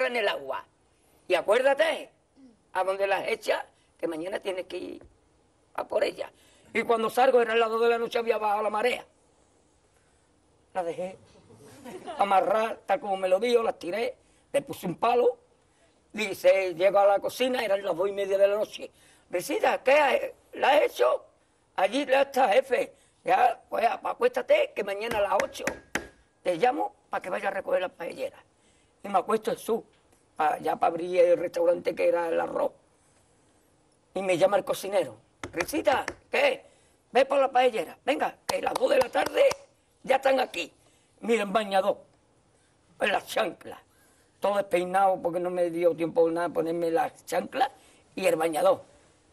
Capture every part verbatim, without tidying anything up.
tierra en el agua. Y acuérdate, a donde las echas, que mañana tienes que ir a por ellas. Y cuando salgo, era el lado de la noche, había bajado la marea. La dejé amarrar, tal como me lo dijo, las tiré, le puse un palo. Dice, llego a la cocina, eran las dos y media de la noche. Risita, ¿qué has, la has hecho? Allí ya está, jefe. Ya, pues acuéstate, que mañana a las ocho te llamo para que vayas a recoger las paelleras. Y me acuesto en su, pa, ya para abrir el restaurante que era el arroz. Y me llama el cocinero. Risita, ¿qué? Ve por la paellera. Venga, que a las dos de la tarde ya están aquí. Miren, bañador, en las chanclas. Todo despeinado porque no me dio tiempo nada ponerme las chanclas y el bañador.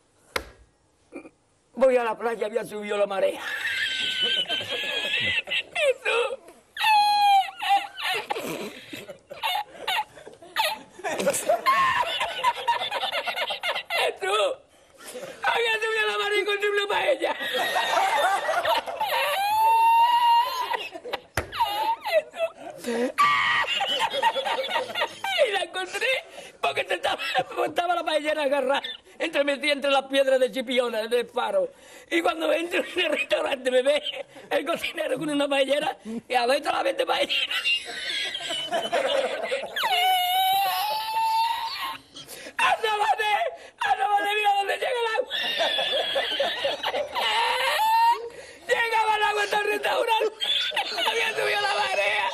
Voy a la playa, había subido la marea. Jesús. Jesús. Había subido la marea y encontré una paella. Jesús. Y la encontré porque te estaba, estaba la paellera agarrada entre, metí entre las piedras de Chipiona, del faro. Y cuando entro en el restaurante me ve el cocinero con una paellera y a ver la vez paellera. ¡Asómate! ¡Asómate! ¡Mira dónde llega el agua! Llegaba el agua hasta el restaurante. Había subido la marea.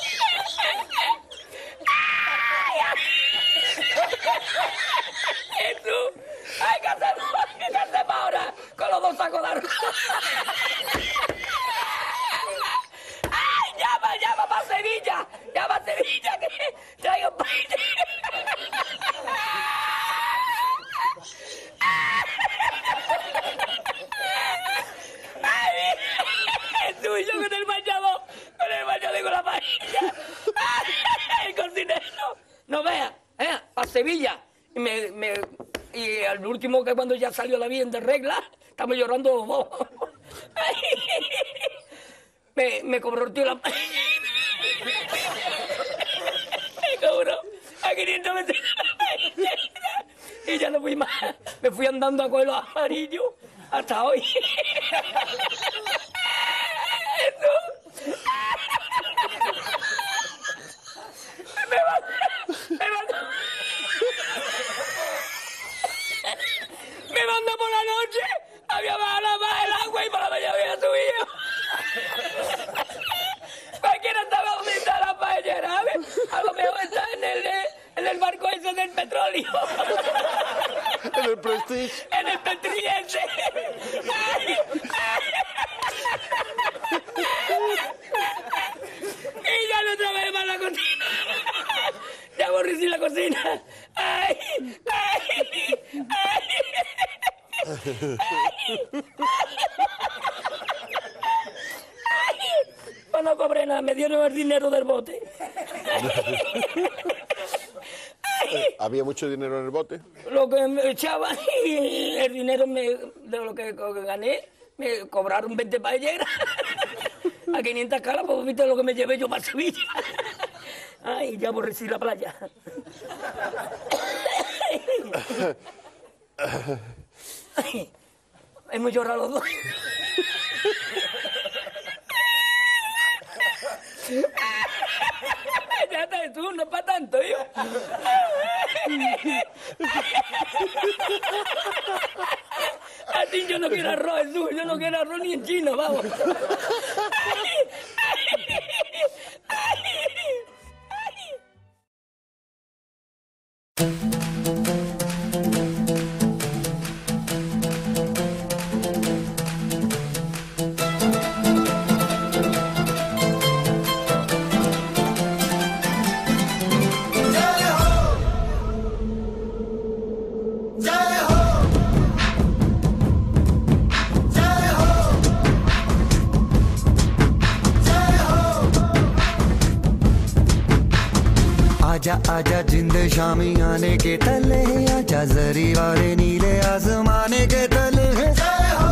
Jesús, hay que hacer, hay que hacer ahora con los dos sacos de arroz. ¡Ay, llama, llama para Sevilla! ¡Llama a Sevilla que traigo paella! ¡Ay, Jesús, yo con el bañador, con el bañador y con la paella! ¡Ay, el cocinero! No veas, ¿eh? A Sevilla. Y, me, me, y al último, que cuando ya salió la bien de regla, estamos llorando los dos. me, me cobró el tío la... me cobró a quinientos veces y ya no fui más. Me fui andando a coger los amarillos hasta hoy. Eso. me mandó, me mandó. Me mandó por la noche, había bajado más el agua y por la mañana había subido. Cualquiera estaba donde está la paellera, ¿sabes? A lo mejor está en el, en el barco ese del petróleo. En el Prestige. En el Petriense. Y ya no otra vez más la cocina. Ya aborrecí la cocina. Ay, ay, ay. Pues no cobré nada, me dieron el dinero del bote. ¿Había mucho dinero en el bote? Lo que me echaban y el dinero me, de lo que gané, me cobraron veinte paelleras. A quinientas caras, pues viste lo que me llevé yo para Sevilla. Ay, ya aborrecí la playa. Ay, hemos llorado los dos. Ya está, tú, no es para tanto, yo. A ti yo no quiero arroz, Jesús, yo no quiero arroz ni en chino, vamos. आजा आजा जिंद शामी आने के तले, आजा जरी वाले नीले आसमाने के तले। जय हो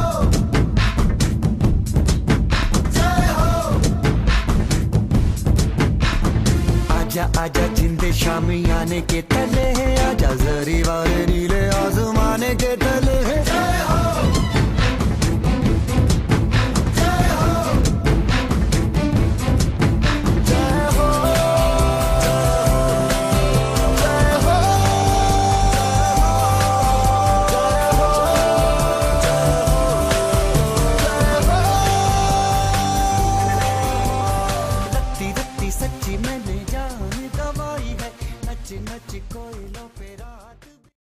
जय हो। आजा आजा जिंदे शामी आने के तले है, आजा जरी वाले नीले आसमाने के तले है।